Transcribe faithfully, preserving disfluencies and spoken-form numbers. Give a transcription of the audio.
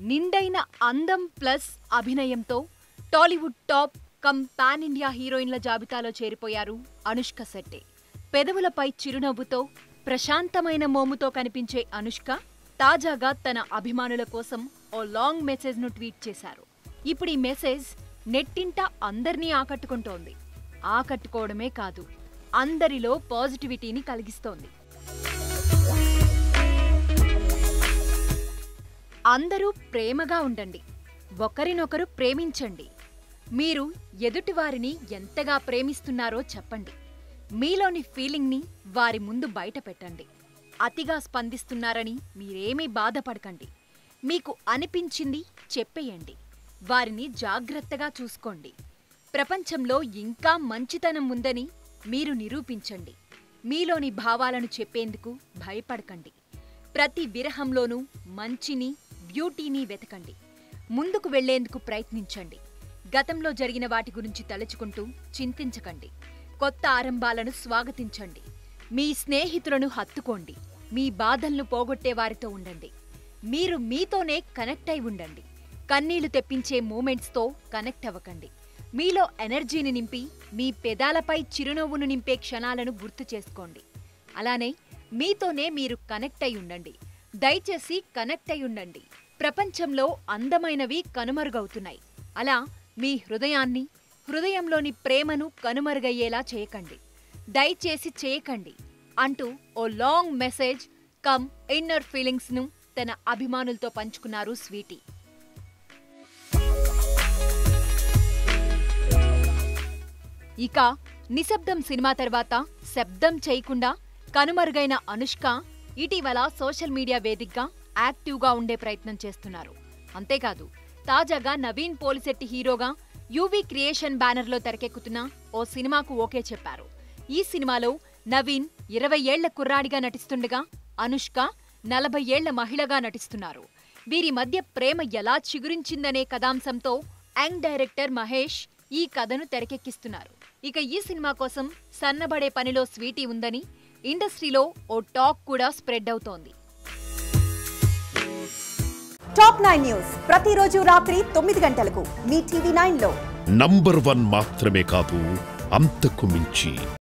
నిండైన అందం ప్లస్ అభినయంతో Tollywood top cum pan India హీరోయిన్ల జాబితాలో చేరిపోయారు అనుష్క శెట్టి. పెదవులపై చిరునవ్వుతో ప్రశాంతమైన మోముతో కనిపించే అనుష్క తాజాగా తన అభిమానుల కోసం ఓ లాంగ్ మెసేజ్ను ట్వీట్ చేశారు. ఇప్పుడు ఈ మెసేజ్ నెట్టింట అందర్నీ ఆకట్టుకుంటోంది. ఆకట్టుకోవడమే కాదు, అందరిలో పాజిటివిటీని కలిగిస్తోంది. అందరూ ప్రేమగా ఉండండి, ఒకరినొకరు ప్రేమించండి. మీరు ఎదుటివారిని ఎంతగా ప్రేమిస్తున్నారో చెప్పండి. మీలోని ఫీలింగ్ని వారి ముందు బయట పెట్టండి. అతిగా స్పందిస్తున్నారని మీరేమీ బాధపడకండి. మీకు అనిపించింది చెప్పేయండి. వారిని జాగ్రత్తగా చూసుకోండి. ప్రపంచంలో ఇంకా మంచితనం ఉందని మీరు నిరూపించండి. మీలోని భావాలను చెప్పేందుకు భయపడకండి. ప్రతి విరహంలోనూ మంచిని, బ్యూటీని వెతకండి. ముందుకు వెళ్లేందుకు ప్రయత్నించండి. గతంలో జరిగిన వాటి గురించి తలుచుకుంటూ చింతించకండి. కొత్త ఆరంభాలను స్వాగతించండి. మీ స్నేహితులను హత్తుకోండి. మీ బాధలను పోగొట్టే వారితో ఉండండి. మీరు మీతోనే కనెక్ట్ అయి ఉండండి. కన్నీళ్లు తెప్పించే మూమెంట్స్తో కనెక్ట్ అవ్వకండి. మీలో ఎనర్జీని నింపి మీ పెదాలపై చిరునవ్వును నింపే క్షణాలను గుర్తు చేసుకోండి. అలానే మీతోనే మీరు కనెక్ట్ అయి ఉండండి. దయచేసి కనెక్ట్ అయి ఉండండి. ప్రపంచంలో అందమైనవి కనుమరుగవుతున్నాయి. అలా మీ హృదయాన్ని, హృదయంలోని ప్రేమను కనుమరుగయ్యేలా చేయకండి. దయచేసి చేయకండి అంటూ ఓ long message cum inner feelings ను తన అభిమానులతో పంచుకున్నారు స్వీటీ. ఇక నిశ్శబ్దం సినిమా తర్వాత శబ్దం చేయకుండా కనుమరుగైన అనుష్క ఇటీవల సోషల్ మీడియా వేదికగా యాక్టివ్గా ఉండే ప్రయత్నం చేస్తున్నారు. అంతేకాదు, తాజాగా నవీన్ పోలిశెట్టి హీరోగా యూవీ క్రియేషన్ బ్యానర్లో తెరకెక్కుతున్న ఓ సినిమాకు ఓకే చెప్పారు. ఈ సినిమాలో నవీన్ ఇరవై ఏళ్ల కుర్రాడిగా నటిస్తుండగా అనుష్క నలభై ఏళ్ల మహిళగా నటిస్తున్నారు. వీరి మధ్య ప్రేమ ఎలా చిగురించిందనే కథాంశంతో యంగ్ డైరెక్టర్ మహేష్ ఈ కథను తెరకెక్కిస్తున్నారు. ఇక ఈ సినిమా కోసం సన్నబడే పనిలో స్వీటీ ఉందని ఇండస్ట్రీలో ఓ టాక్ కూడా స్ప్రెడ్ అవుతోంది. టాప్ నైన్ న్యూస్ ప్రతిరోజు రాత్రి తొమ్మిది గంటలకు మీ టీవీ నైన్ లో నంబర్ వన్ మాత్రమే కాదు, అంతకు మించి.